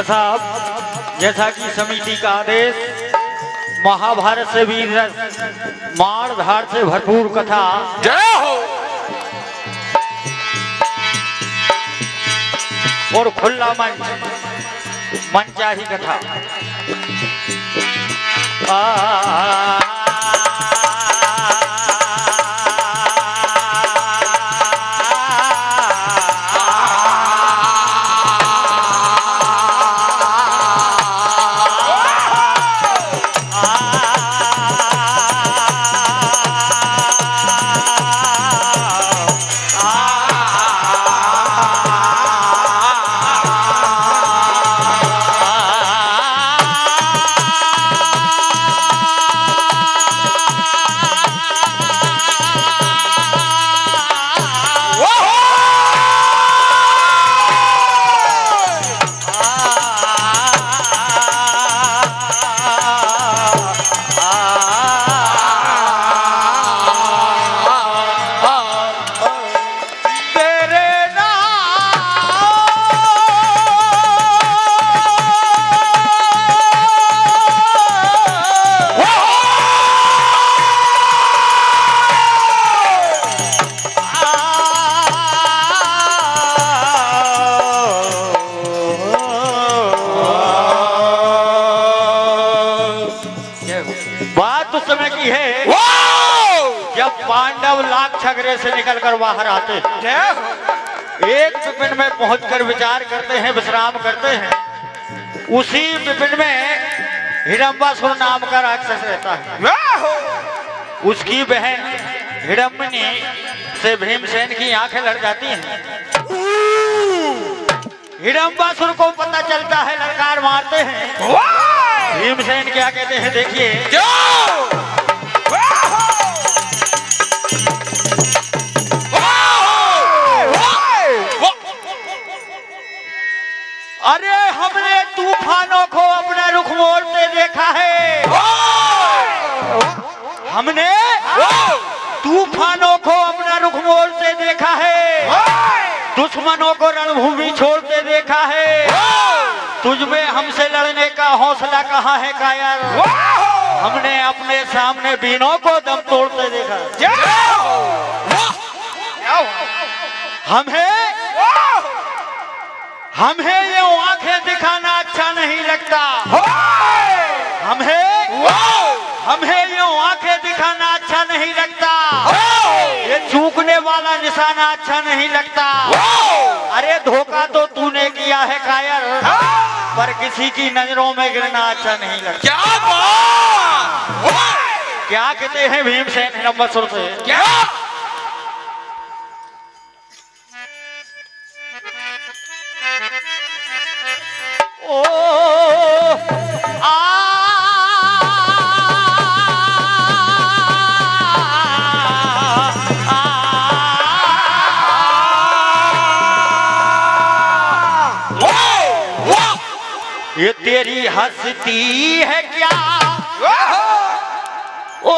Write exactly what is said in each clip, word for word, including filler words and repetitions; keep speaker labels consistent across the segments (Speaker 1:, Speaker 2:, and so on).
Speaker 1: साहब, जैसा कि समिति का आदेश, महाभारत से वीर रस, मार धार से भरपूर कथा,
Speaker 2: जय हो,
Speaker 1: और खुला मंच, मंचाही कथा। आ पांडव लाख छगरे से निकलकर बाहर आते हैं, एक विपिन में पहुंचकर विचार करते हैं, विश्राम करते हैं। उसी विपिन में हिडम्बासुर नाम का राक्षस रहता है। उसकी बहन हिडम्बिनी से भीमसेन की आंखें लड़ जाती हैं। हिडम्बासुर को पता चलता है, ललकार मारते हैं। भीमसेन क्या कहते हैं, देखिए। अरे हमने तूफानों को अपना रुख मोड़ते देखा है, हमने तूफानों को अपना रुख मोड़ते देखा है, दुश्मनों को रणभूमि छोड़ते देखा है। तुझमें हमसे लड़ने का हौसला कहाँ है कायर, हमने अपने सामने बीनों को दम तोड़ते देखा। हमें हमें ये आंखें दिखाना अच्छा नहीं लगता, हमें हमें ये आंखें दिखाना अच्छा नहीं लगता, ये चूकने वाला निशाना अच्छा नहीं लगता। अरे धोखा तो तूने किया है कायर, पर किसी की नजरों में गिरना अच्छा नहीं लगता।
Speaker 2: क्या
Speaker 1: क्या कहते हैं भीमसेन हिडम्बासुर से,
Speaker 2: क्या
Speaker 1: ओ आ ये तेरी हंसती है क्या, ओ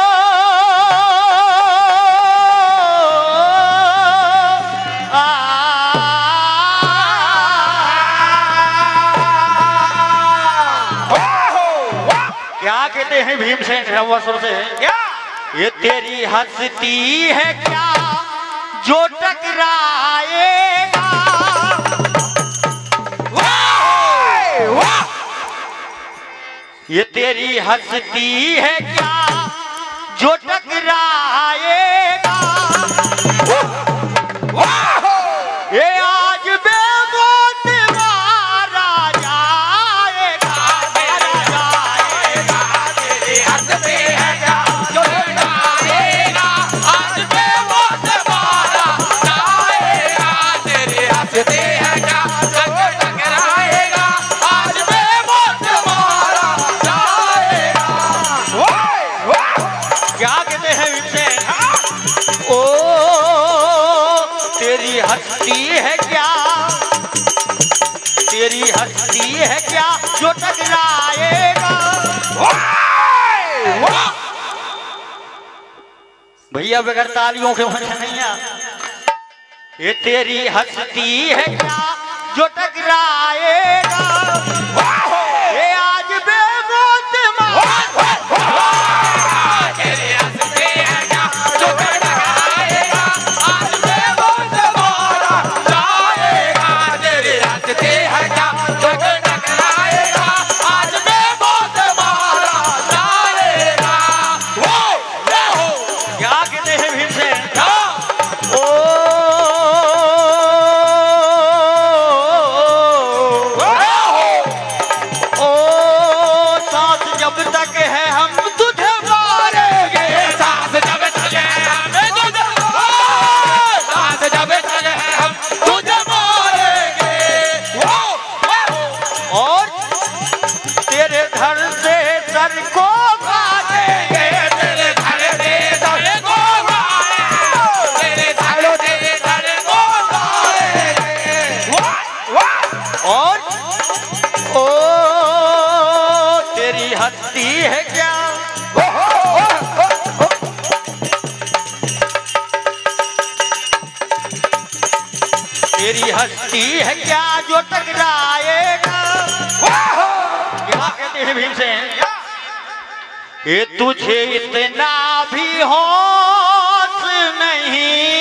Speaker 1: कहते हैं भीमसेन हिडम्बासुर से, क्या ये तेरी हंसती है क्या जो टकराएगा, ये तेरी हंसती है क्या जो टकराएगा, ये आज बेमौत मारा जाएगा,
Speaker 2: हंसते हैं क्या जो टकराएगा, आज बेमौत मारा जाएगा। तेरे हंसते हैं क्या जो टकराएगा, आज बेमौत मारा जाएगा।
Speaker 1: क्या कहते हैं भीमसेन, ओ तेरी हस्ती है क्या, तेरी हस्ती है क्या जो टकराएगा। भैया बगैर तालियों के वचन नहीं आ, ये तेरी हस्ती है क्या जो टकराएगा ये आज बेमौत
Speaker 2: तेरे हंसते हैं क्या जो टकराएगा आज बेमौत मारा जाएगा तेरे हंसते हैं क्या जो टकराएगा आज बेमौत मारा जाएगा वो वो
Speaker 1: क्या कहते हैं भीमसेन ओ ओ सांस जब तक है हम तुझे मारेंगे
Speaker 2: सांस जब तक है हमें तुझे सांस जब तक है हम तुझे मारेंगे वो
Speaker 1: और तेरे घर से सर को काटेंगे
Speaker 2: तेरे घर से सर को मारेंगे तेरे घर से सर को मारेंगे
Speaker 1: और ओ तेरी हस्ती है क्या तेरी हस्ती है क्या जो टकराएगा क्या कहते हैं भीमसेन ये तुझे इतना भी होश नहीं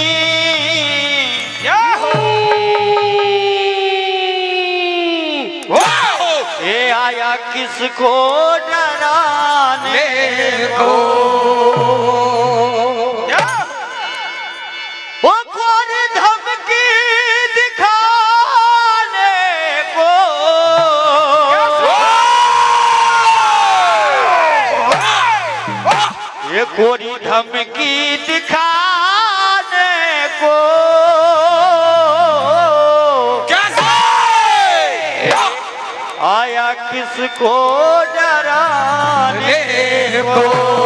Speaker 1: ये आया किसको डराने को वो कौन धमकी दिखाने को ये कोरी धमकी दिखाने को आया किसको डराने को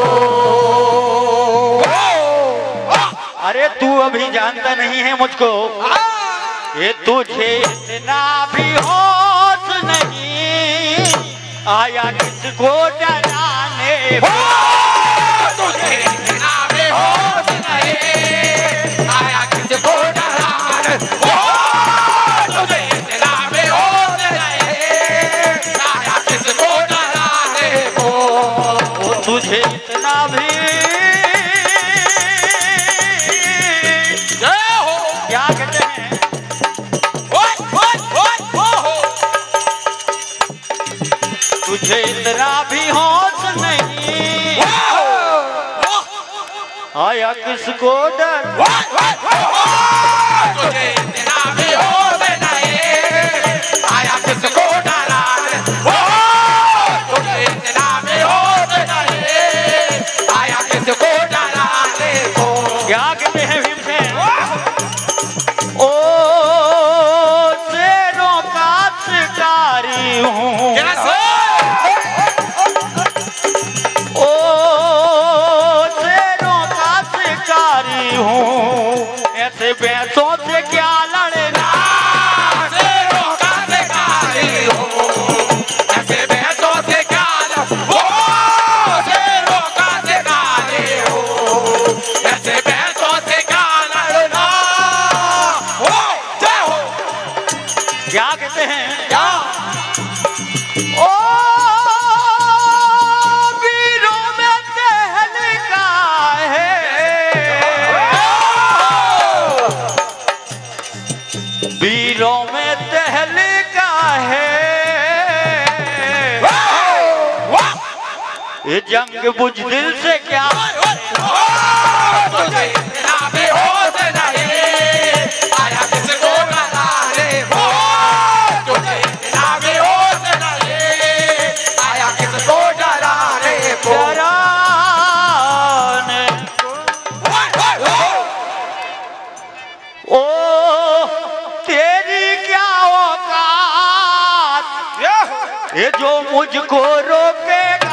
Speaker 1: अरे तू अभी जानता नहीं है मुझको ये तुझे इतना भी होश नहीं आया किसको डराने को
Speaker 2: तुझे इतना भी होश नहीं आया किसको डराने को तुझे इतना भी होश नहीं आया किसको डराने को
Speaker 1: वो तुझे इतना भी
Speaker 2: जय हो
Speaker 1: क्या कहते हैं
Speaker 2: ओए ओए ओए हो
Speaker 1: तुझे इतना भी होश नहीं आया किसको डर
Speaker 2: तुझे इतना भी होश नहीं आया किसको डराने को तुझे इतना भी होश नहीं आया किसको डराने को
Speaker 1: क्या कहते हैं भीमसेन ओ शेरों का शिकारी हूँ ओ शेरों का शिकारी हूँ ऐसे भैंसों से क्या लड़ना
Speaker 2: शेरों का शिकारी हूँ ऐसे भैंसों से क्या लड़ना शेरों का शिकारी हूँ ऐसे भैंसों से क्या लड़ना हो जय हो
Speaker 1: क्या कहते हैं
Speaker 2: क्या
Speaker 1: ओ वीरों में तहलका है वीरों में तहलका है ये जंग बुजदिल से क्या
Speaker 2: तुझे इतना भी होश नहीं आया किसको डराने को तुझे इतना भी होश नहीं आया किसको डराने को
Speaker 1: डराने ओ तेरी क्या औकात ये जो मुझको रोकेगा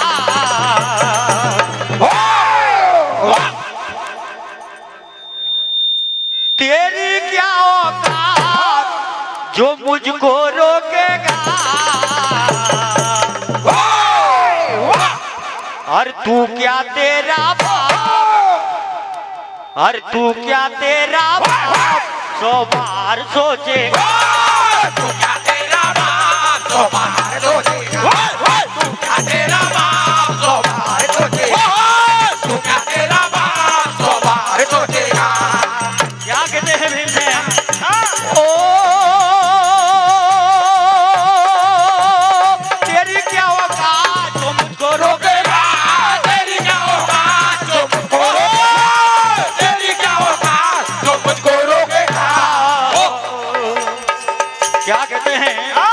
Speaker 1: तेरी क्या औकात जो मुझको रोकेगा और तू क्या तेरा बाप और तू क्या तेरा बाप सौ बार सोचेगा
Speaker 2: तू क्या तेरा बाप सौ बार सोचेगा, तू क्या तेरा बाप सौ बार सोचेगा, तू क्या तेरा बाप सौ बार सोचेगा।
Speaker 1: क्या कहते हैं भीमसेन? ओ तेरी क्या औकात जो मुझको रोकेगा,
Speaker 2: तेरी क्या औकात जो मुझको रोकेगा, तेरी क्या औकात जो मुझको रोकेगा।
Speaker 1: क्या कहते हैं?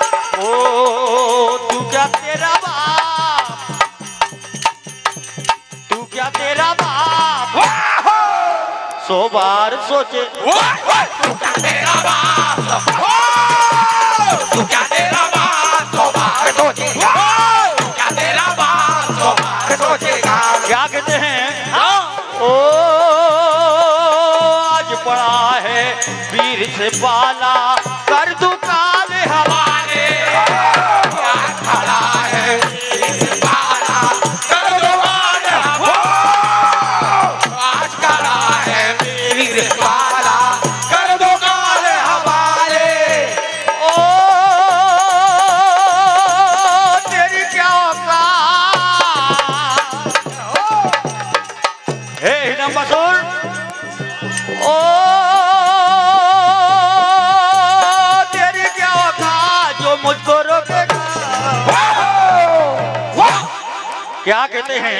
Speaker 1: ओ तू क्या तेरा बाप, तू क्या तेरा बाप सौ बार सोचे,
Speaker 2: तू क्या तेरा बाप, तू क्या तेरा बाप सौ बार सोचेगा, तू क्या तेरा बाप सौ बार सोचेगा।
Speaker 1: क्या कहते हैं? ओ आज पड़ा है वीर से पाला, कर दूं काल हवाले,
Speaker 2: आज खड़ा है इस पाला, कर दो काल हवाले, आज खड़ा है वीर पाला, कर दो काल हवाले।
Speaker 1: ओ तेरी क्या औकात हे हिडम्बसुर, ओ तेरी क्या औकात जो मुझको रोकेगा। क्या कहते हैं?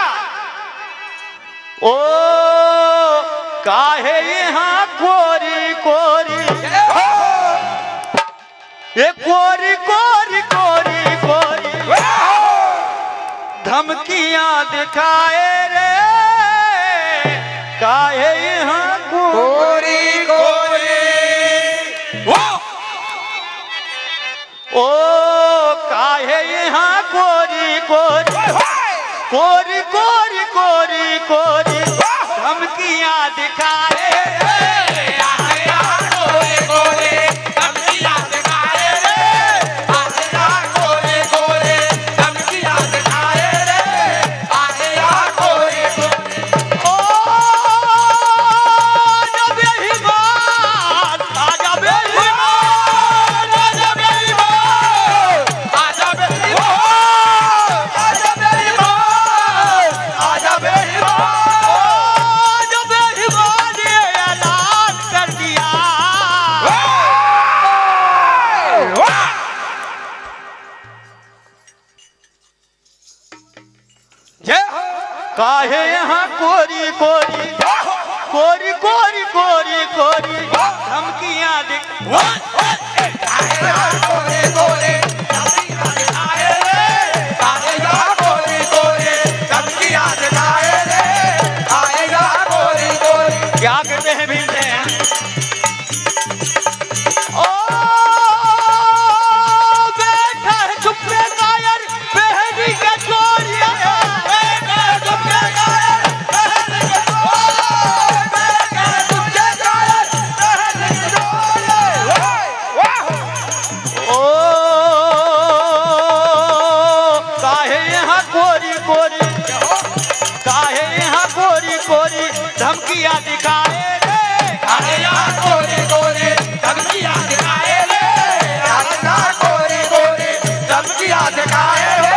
Speaker 1: ओ काहे यहाँ कोरी कोरी, ये कोरी कोरी कोरी कोरी धमकियां दिखाए रे, काहे यहाँ कोरी
Speaker 2: गोरी
Speaker 1: ओ काहे यहाँ कोरी कोरी कोरी कोरी कोरी कोरी धमकियां दिखाए रे,
Speaker 2: गोरे गोरे धमकियां दिखाए रे, आगे यार गोरे गोरे धमकियां दिखाए रे, आगे यार गोरे गोरे।
Speaker 1: ओ जब यही बात आजा बेईमान,
Speaker 2: आजा बेईमान, आजा बेईमान, आजा बेईमान, आजा बेईमान।
Speaker 1: जब बेईमान ये ऐलान कर दिया,
Speaker 2: जय हो
Speaker 1: काहे यहाँ कोरी कोरी कोरी कोरी कोरी कोरी धमकियां दिख,
Speaker 2: आगे यार गोरे गोरे धमकियां दिखाए रे, आगे यार गोरे गोरे धमकियां दिखाए रे, आगे यार गोरे गोरे।
Speaker 1: क्या कहते हैं भीमसेन? ओ बैठा है चुप्पे कायर बहनी के चोरिया,
Speaker 2: बैठे चुपके कायर बहन के डोले, बैठे चुपके कायर बहन के डोले। वाह
Speaker 1: ओ काहे यहाँ कोरी कोरी काहे यहाँ कोरी कोरी धमकियां दिखाए रे,
Speaker 2: आगे यार गोरे गोरे धमकियां दिखाए रे, आगे यार गोरे गोरे धमकियां दिखाए रे।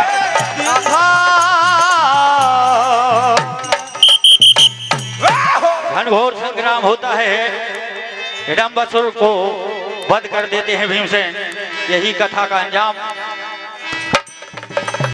Speaker 1: घनघोर संग्राम होता है, हिडम्बसुर को वध कर देते हैं भीमसेन। यही कथा का अंजाम।